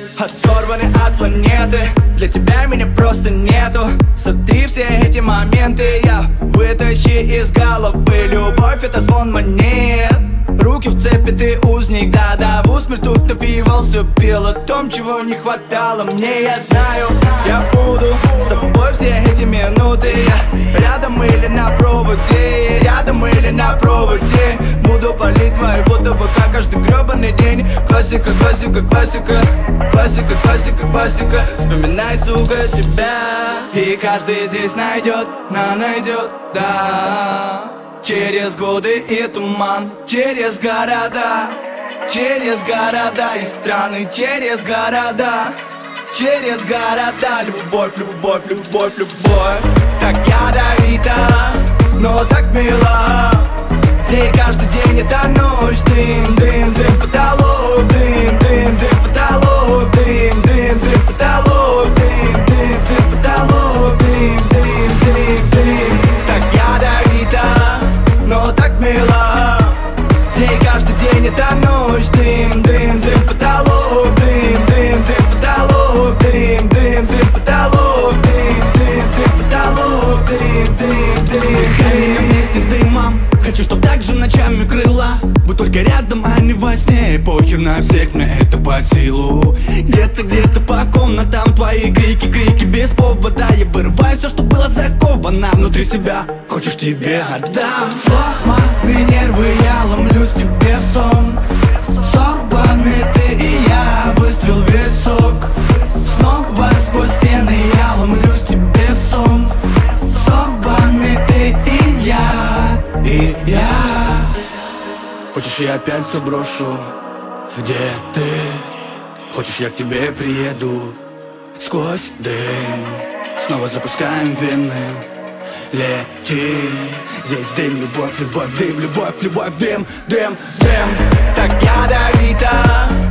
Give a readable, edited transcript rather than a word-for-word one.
Оторваны от планеты, для тебя меня просто нету. Сотри все эти моменты, я вытащи из головы. Любовь — это звон монет, руки в цепи, ты узник, да-да. В усмерть тут напивался, пел о том, чего не хватало мне. Я знаю, я буду с тобой все эти минуты. Я рядом или на проводе, рядом или на проводе. Буду палить твои фото ВК каждый гребаный день. Классика, классика, классика, классика, классика, классика. Вспоминай, сука, себя. И каждый здесь найдет, найдет, да. Через годы и туман, через города и страны, через города. Любовь, любовь, любовь, любовь. Так ядовита, но так мила. Здесь каждый день это ночь. Дым, дым, дым, потолок. Дым, дым, дым, потолок. Дым, дым, дым, потолок. Дым, дым, дым, потолок. Дым, дым, дым, дым. Так ядовита, но так мила. Здесь каждый день это ночь. Дым, дым, дым, потолок. Дым, дым, дым, потолок. Дым, дым, дым, потолок. Дым, дым, дым, потолок. Дым, дым, дым, дым. Вместе с дымом хочу, чтоб так же ночами крыла. Будь только рядом, а не во сне. И похер на всех, мне это под силу. Где-то по комнатам твои крики, крики без повода. Я вырываю все, что было заковано внутри себя. Хочешь, тебе отдам. Сломаны нервы, я ломлюсь тебе в сон. Сорваны ты и я, выстрел в висок. Снова сквозь стены я ломлюсь тебе в сон. Сорваны ты и я, и я. Хочешь, я опять все брошу? Где ты? Хочешь, я к тебе приеду? Сквозь дым снова запускаем вены. Лети. Здесь дым, любовь, любовь, дым, любовь, любовь, дым, дым, дым. Так ядовита,